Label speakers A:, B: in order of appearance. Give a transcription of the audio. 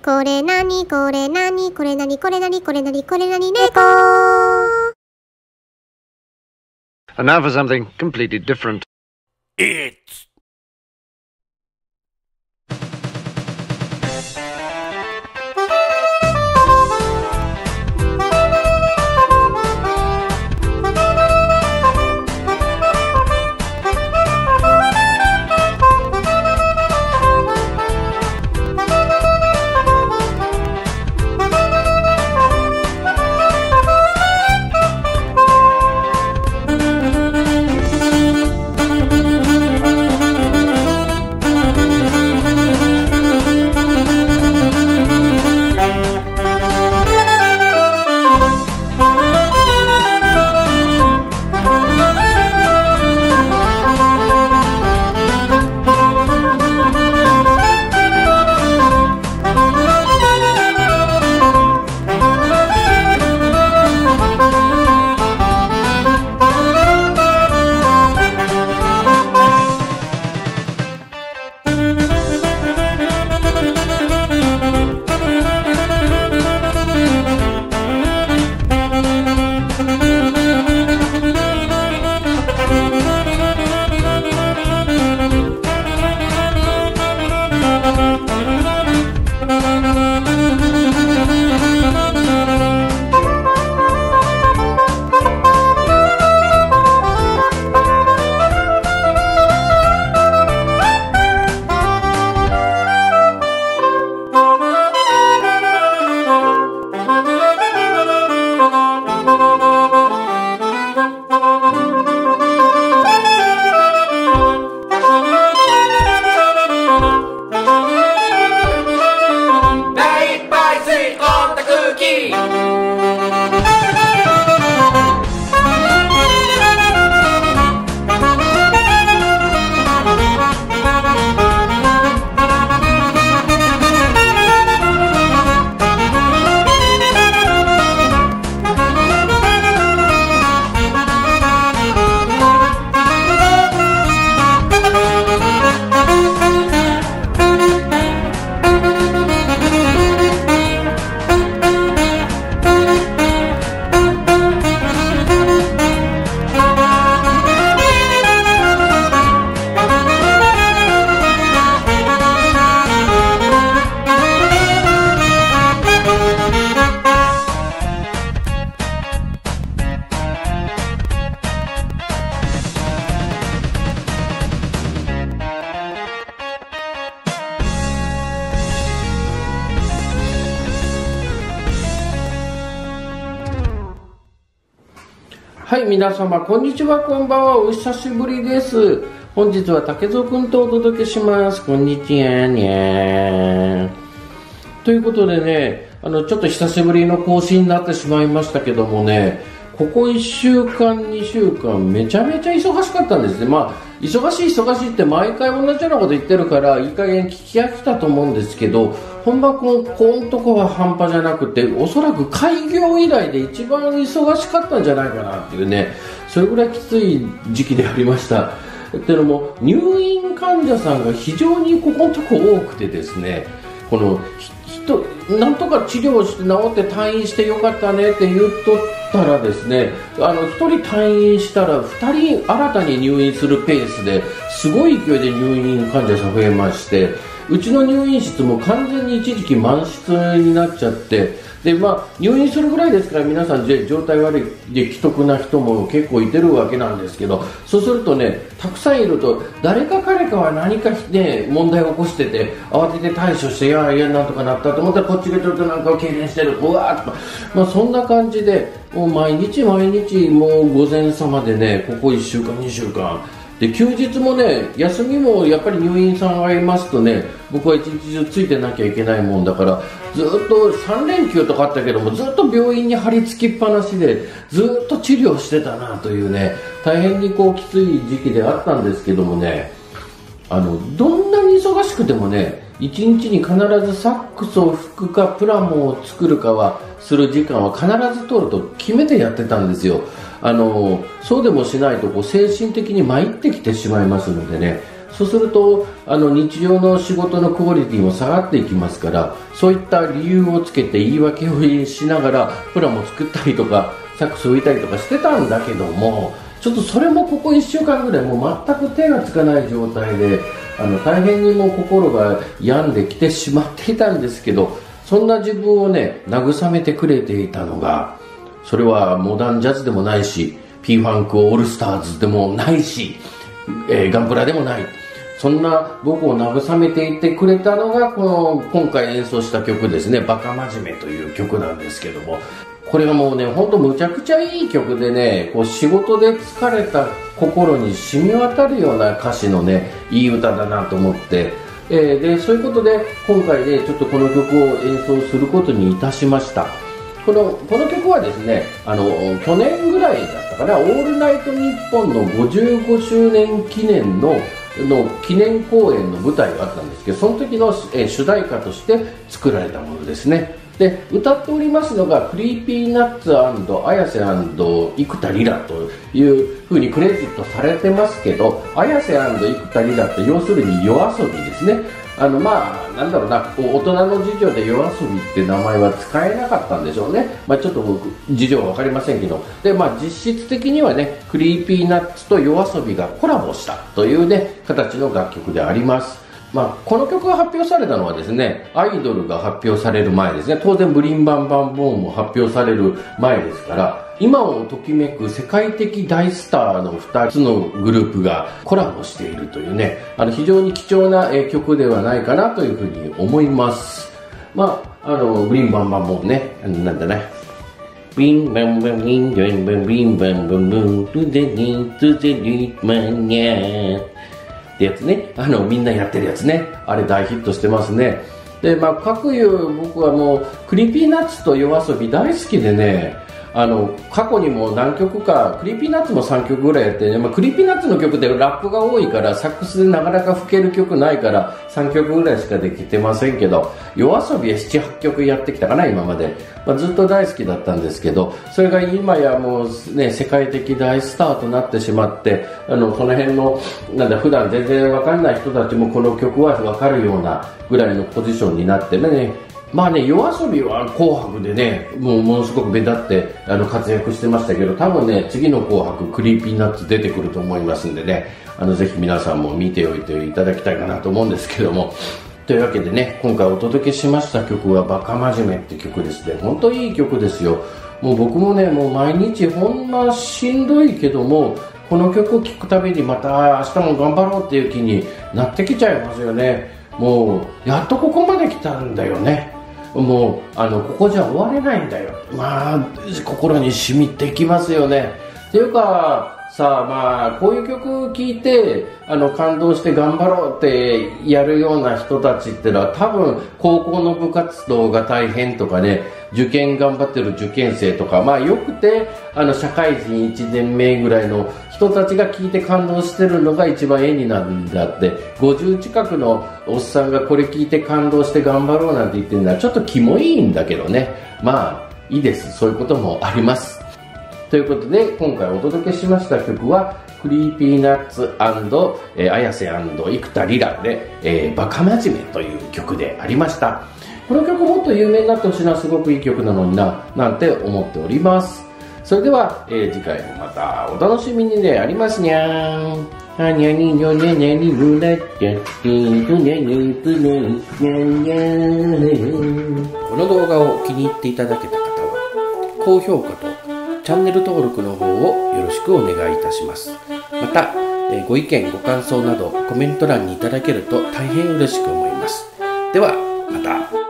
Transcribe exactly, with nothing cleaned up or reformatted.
A: これなにこれなにこれなにこれなにこれなにこれなに猫。
B: And now for something completely different.
C: It's
D: はい、皆様こんにちは、こんばんは、お久しぶりです。本日は竹蔵くんとお届けします。こんにちはにゃーということでね、あのちょっと久しぶりの更新になってしまいましたけどもね、ここいっしゅうかんにしゅうかんめちゃめちゃ忙しかったんですね。まあ忙しい忙しいって毎回同じようなこと言ってるからいい加減聞き飽きたと思うんですけど、本場くんこんとこは半端じゃなくて、おそらく開業以来で一番忙しかったんじゃないかなっていうね、それぐらいきつい時期でありました。っていうのも入院患者さんが非常にここのとこ多くてですね、この人なんとか治療して治って退院してよかったねって言っとったらですね、あのひとり退院したらふたり新たに入院するペースですごい勢いで入院患者さん増えまして、うちの入院室も完全に一時期満室になっちゃって、で、まあ、入院するぐらいですから皆さん状態悪いで既得な人も結構いてるわけなんですけど、そうするとね、たくさんいると誰か彼かは何か、ね、問題を起こしてて慌てて対処して、いやいやなんとかなったと思ったらこっちがちょっとなんかを軽減してる、うわーっと、まあ、そんな感じでもう毎日毎日もう午前様でね、ここいっしゅうかんにしゅうかんで、休日もね、休みもやっぱり入院さんがいますとね、僕は一日中ついてなきゃいけないもんだから、ずっとさん連休とかあったけども、ずっと病院に張り付きっぱなしでずっと治療してたなというね、大変にこうきつい時期であったんですけどもね、あのどんなに忙しくてもね、いちにちに必ずサックスを吹くかプラモを作るかはする時間は必ず取ると決めてやってたんですよ。あのそうでもしないとこう精神的に参ってきてしまいますのでね、 そうするとあの日常の仕事のクオリティも下がっていきますから、そういった理由をつけて言い訳をしながらプラも作ったりとかサックス吹いたりとかしてたんだけども、ちょっとそれもここいっしゅうかんぐらいもう全く手がつかない状態で、あの大変にもう心が病んできてしまっていたんですけど、そんな自分をね慰めてくれていたのが、それはモダンジャズでもないし P ファンクオールスターズでもないし、えー、ガンプラでもない、そんな僕を慰めていてくれたのがこの今回演奏した曲ですね、バカ真面目という曲なんですけども、これがもうねほんとむちゃくちゃいい曲でね、こう仕事で疲れた心に染み渡るような歌詞のねいい歌だなと思って、えー、でそういうことで今回ねちょっとこの曲を演奏することにいたしました。このこの曲はですね、あの去年ぐらいだったかな、オールナイトニッポンのごじゅうごしゅうねん記念のの記念公演の舞台があったんですけど、その時の、えー、主題歌として作られたものですね。で歌っておりますのがクリーピーナッツ&綾瀬&生田リラという風にクレジットされてますけど、綾瀬生田リラって要するに夜遊びですね。あのまあなんだろうな、大人の事情で夜遊びって名前は使えなかったんでしょうね。まあ、ちょっと僕事情は分かりませんけど、でまあ実質的にはねクリーピーナッツと夜遊びがコラボしたというね形の楽曲であります。まあ、この曲が発表されたのはですね、アイドルが発表される前ですね。当然ブリンバンバンボーンも発表される前ですから、今をときめく世界的大スターのふたつのグループがコラボしているというね、あの非常に貴重な曲ではないかなというふうに思います。まあ、あのブリンバンバンボーンね、なんだね、ビンバンバンビンバンバンビンバンバンブントゥデニトゥデニマニャーってやつね、あのみんなやってるやつね、あれ大ヒットしてますね。でまあ各いう僕はもうクリーピーナッツと夜遊び大好きでね、あの過去にも何曲かクリーピーナッツもさんきょくぐらいやってね、まあ、クリーピーナッツの曲ってラップが多いからサックスでなかなか吹ける曲ないからさんきょくぐらいしかできてませんけど、夜遊びはななはっきょくやってきたかな今まで、まあ、ずっと大好きだったんですけど、それが今やもうね世界的大スターとなってしまって、あのその辺のなんだ普段全然わかんない人たちもこの曲はわかるようなぐらいのポジションになってね。まあね、夜遊びは紅白でね、もうものすごく目立ってあの活躍してましたけど、多分ね、次の紅白クリーピーナッツ出てくると思いますんでね、あのぜひ皆さんも見ておいていただきたいかなと思うんですけども。というわけでね、今回お届けしました曲はバカ真面目って曲ですね。本当にいい曲ですよ。もう僕もね、もう毎日ほんましんどいけども、この曲を聴くたびにまた明日も頑張ろうっていう気になってきちゃいますよね。もうやっとここまで来たんだよね。もうあのここじゃ終われないんだよ。まあ心に染みてきますよね。っていうかさあ、まあこういう曲聴いてあの感動して頑張ろうってやるような人たちってのは多分高校の部活動が大変とかね、受験頑張ってる受験生とか、まあよくてあの社会人いちねんめぐらいの人たちが聴いて感動してるのが一番絵になるんだって、ごじゅう近くのおっさんがこれ聴いて感動して頑張ろうなんて言ってるのはちょっとキモいんだけどね。まあいいです、そういうこともあります。ということで今回お届けしました曲はクリーピーナッツ&綾瀬&生田リラで、えー、バカ真面目という曲でありました。この曲もっと有名になってほしいな、すごくいい曲なのにななんて思っております。それでは、えー、次回もまたお楽しみにね、ありますにゃーん。あにゃににょにゃにゃにぬらっちゃってとにゃにつねにゃにゃー。この動画を気に入っていただけた方は高評価とチャンネル登録の方をよろしくお願いいたします。また、えー、ご意見ご感想などコメント欄にいただけると大変嬉しく思います。ではまた。